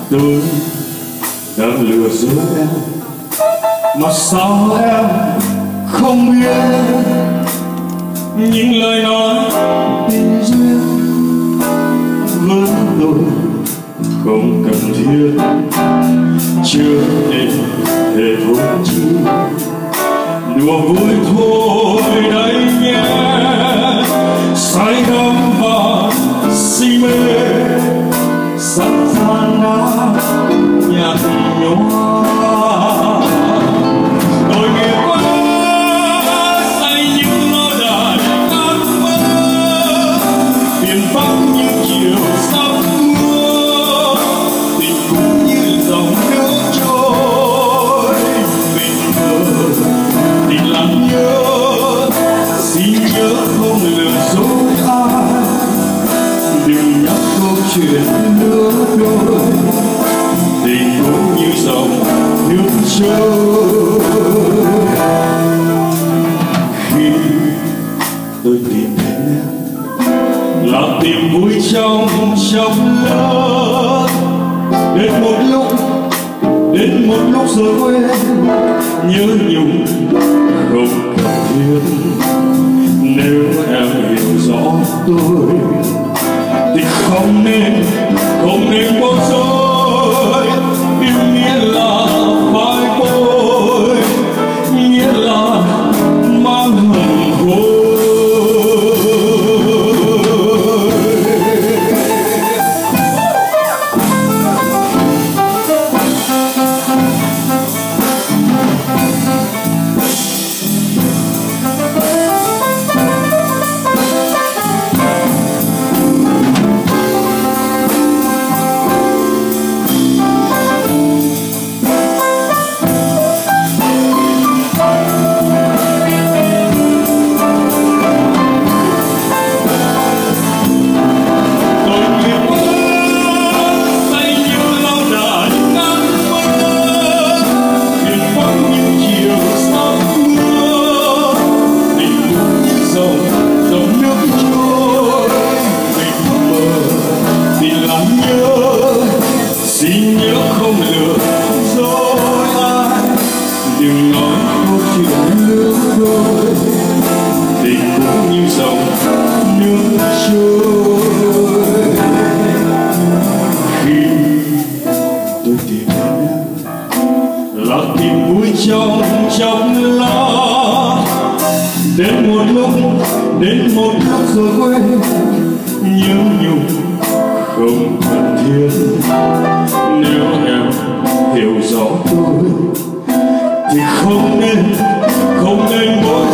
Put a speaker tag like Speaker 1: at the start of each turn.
Speaker 1: Tôi đang lừa dối em mà sao em không biết những lời nói tình duyên với tôi không cần thiết, chưa nên để thôi chi đùa vui thôi đấy nhé. Say đắm và si mê sẵn gian đã nhạt nhòa, tôi nghe quá say những lo đài ác mơ, tiền vắng những chiều sắp mưa, tình cũng như dòng nước trôi. Mình mơ tình lặng nhớ, xin nhớ không lừa dối ai, đừng nhắc câu chuyện nữa đôi. Tình cũng như dòng nước trôi. Khi tôi tìm thấy em là tìm vui trong chốc lát, đến một lúc rồi quên, nhớ nhung không cần thiết. Nếu em hiểu rõ tôi thì không nên bối rối. Yêu nghĩa là phai bôi, nghĩa là mang hận khối. Xin nhớ không lừa dối ai, đừng nói câu chuyện lứa đôi. Tình cũng như dòng nước trôi. Khi tôi tìm đến em là tìm vui trong chốc lát, đến một lúc rồi quên, nhớ nhung không cần thiết. Nếu em hiểu rõ tôi thì không nên bối